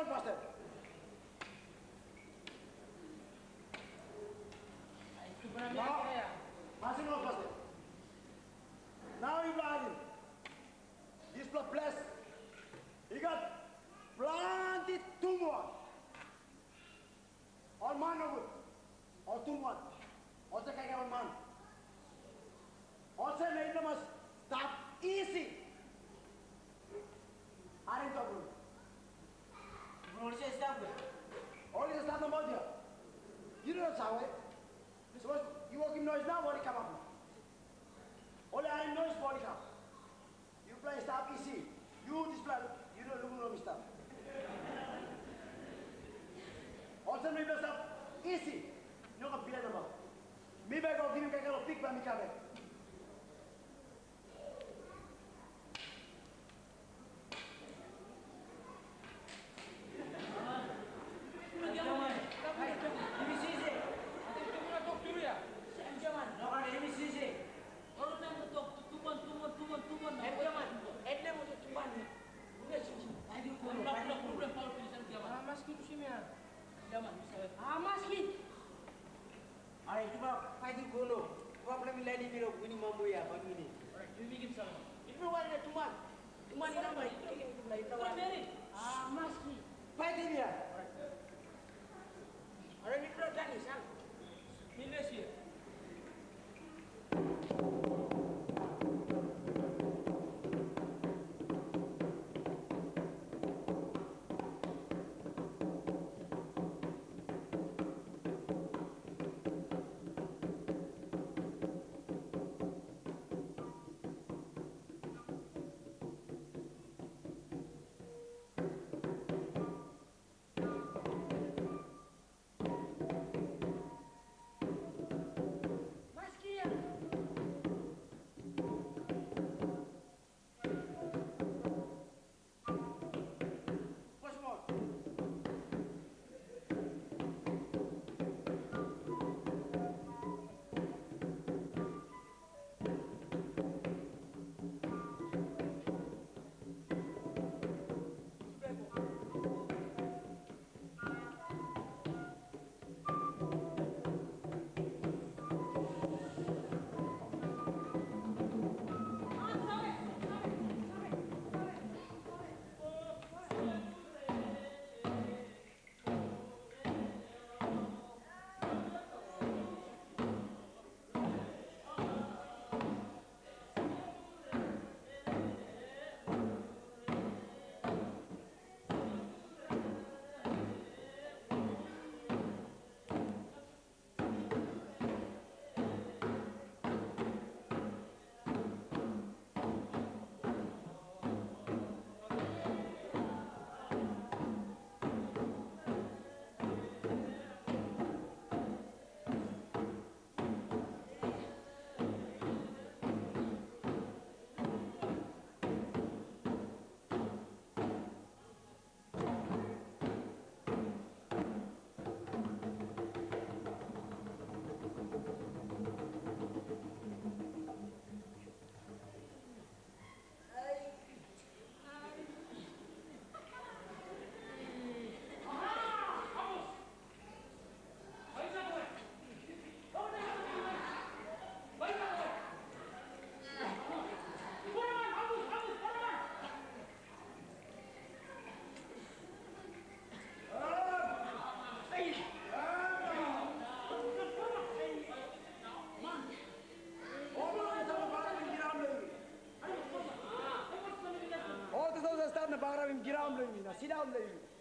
on faster. Now, passing on faster. Now you blind him. This blood blessed. He got planted two more. All man over. All two one. Also can get man. Also make them start easy. I didn't talk to you. You say stop with. Only the start about here. You don't know how it. Suppose you work in noise now, what it come up? Only I am noise body come. You play stop easy. You display, you don't know stuff. Also maybe stop easy. You don't feel about. Maybe I go give you a kind of pick by me coming. Sit down, lady.